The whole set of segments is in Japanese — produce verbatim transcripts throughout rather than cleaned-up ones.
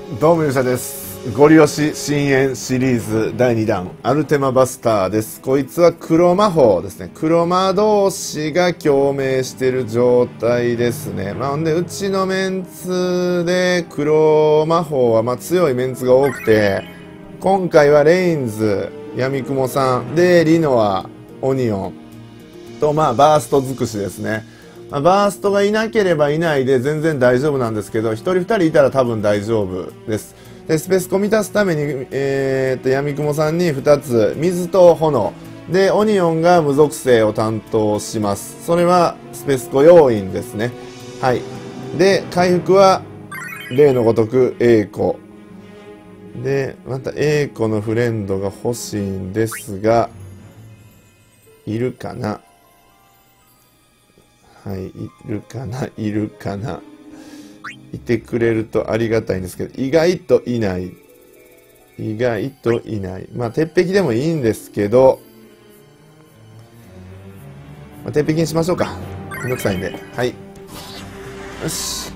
どうも、勇者です。ゴリ押し深淵シリーズだいにだん、アルテマバスターです。こいつは黒魔法ですね。黒魔同士が共鳴してる状態ですね。まあ、ほんで、うちのメンツで黒魔法はまあ強いメンツが多くて、今回はレインズ、闇雲さん、で、リノア、オニオンと、まあ、バースト尽くしですね。まあ、バーストがいなければいないで全然大丈夫なんですけど、ひとりふたりいたら多分大丈夫です。で、スペスコ満たすために、えー、っと、闇雲さんにふたつ、水と炎。で、オニオンが無属性を担当します。それはスペスコ要員ですね。はい。で、回復は、例のごとく、エーコ。で、また、エーコのフレンドが欲しいんですが、いるかな？はい、いるかないるかないてくれるとありがたいんですけど、意外といない。意外といない。まあ、鉄壁でもいいんですけど、まあ、鉄壁にしましょうか。めんどくさいんで。はい。よし。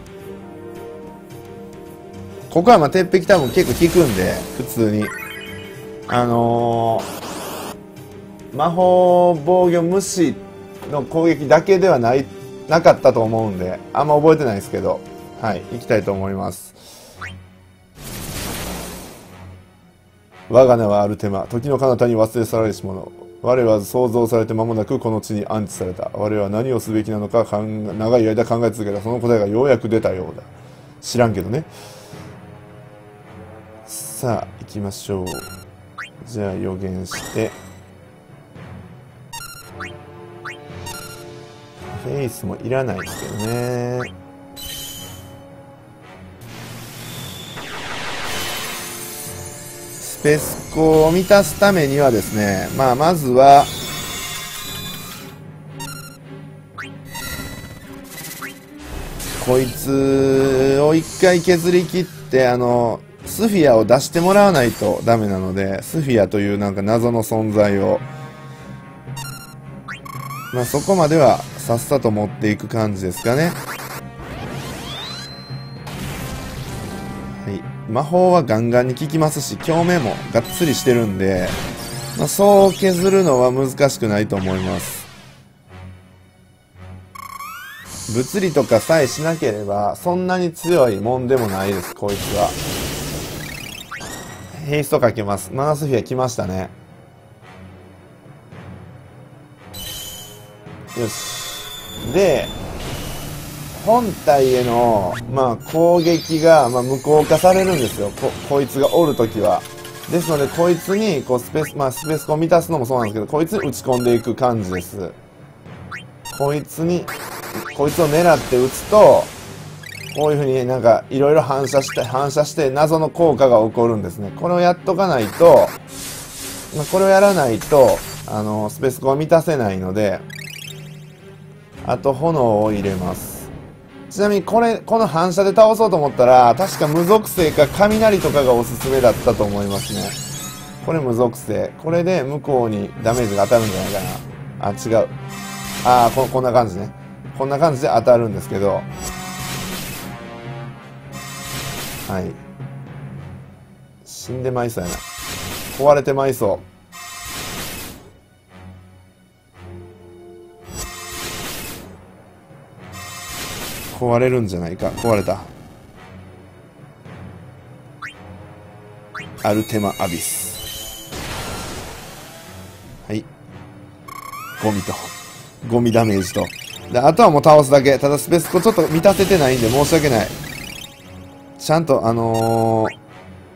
ここはまあ、鉄壁多分結構効くんで、普通に。あのー、魔法防御無視の攻撃だけではない、なかったと思うんで、あんま覚えてないですけど、はい、行きたいと思います。我が名はアルテマ、時の彼方に忘れ去られし者。我は創造されて間もなくこの地に安置された。我は何をすべきなのか考え長い間考え続けた。その答えがようやく出たようだ。知らんけどね。さあ、行きましょう。じゃあ予言して。フェイスもいらないですけどね。スペスコを満たすためにはですね、まあまずはこいつを一回削り切って、あのスフィアを出してもらわないとダメなので、スフィアというなんか謎の存在を、まあそこまではさっさと持っていく感じですかね。はい。魔法はガンガンに効きますし、鏡面もがっつりしてるんで、まあ、そう削るのは難しくないと思います。物理とかさえしなければ、そんなに強いもんでもないです、こいつは。ヘイストかけます。マナスフィア来ましたね。よし。で、本体への、まあ、攻撃が、まあ、無効化されるんですよ。こ、こいつがおるときは。ですので、こいつに、こう、スペース、まあ、スペースコを満たすのもそうなんですけど、こいつに打ち込んでいく感じです。こいつに、こいつを狙って撃つと、こういう風になんか、いろいろ反射して、反射して、謎の効果が起こるんですね。これをやっとかないと、まあ、これをやらないと、あの、スペースコを満たせないので、あと炎を入れます。ちなみにこれ、この反射で倒そうと思ったら、確か無属性か雷とかがおすすめだったと思いますね。これ無属性。これで向こうにダメージが当たるんじゃないかな。あ、違う。あー、こ、こんな感じね。こんな感じで当たるんですけど。はい。死んでまいそうやな。壊れてまいそう。壊れるんじゃないか。壊れた。アルテマアビス。はい。ゴミと。ゴミダメージと。で、あとはもう倒すだけ。ただスペスコちょっと満たせてないんで申し訳ない。ちゃんと、あのー、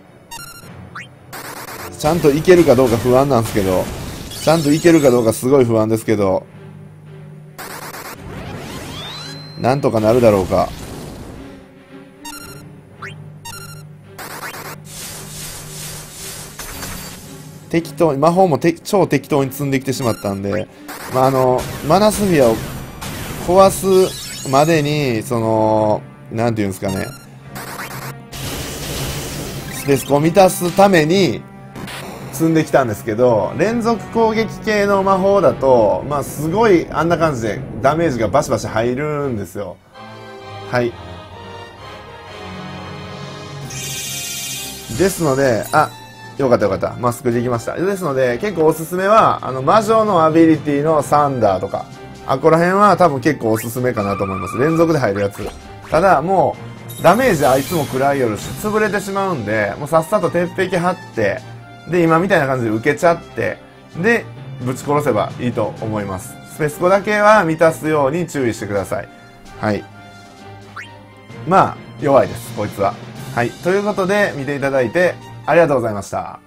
ちゃんといけるかどうか不安なんですけど、ちゃんといけるかどうかすごい不安ですけど、なんとかなるだろうか。適当に、魔法もて超適当に積んできてしまったんで、まあ、あの、マナスフィアを壊すまでに、その、なんていうんですかね、スペースコを満たすために積んできたんですけど、連続攻撃系の魔法だと、まあ、すごいあんな感じでダメージがバシバシ入るんですよ。はい。 ですので、あ、よかったよかった。マスクできました。ですので、結構おすすめは、あの、魔女のアビリティのサンダーとか、あ、こら辺は多分結構おすすめかなと思います。連続で入るやつ。ただ、もう、ダメージあいつも食らいよるし、潰れてしまうんで、もうさっさと鉄壁張って、で、今みたいな感じで受けちゃって、で、ぶち殺せばいいと思います。スペスコだけは満たすように注意してください。はい。まあ、弱いです、こいつは。はい。ということで、見ていただいて、ありがとうございました。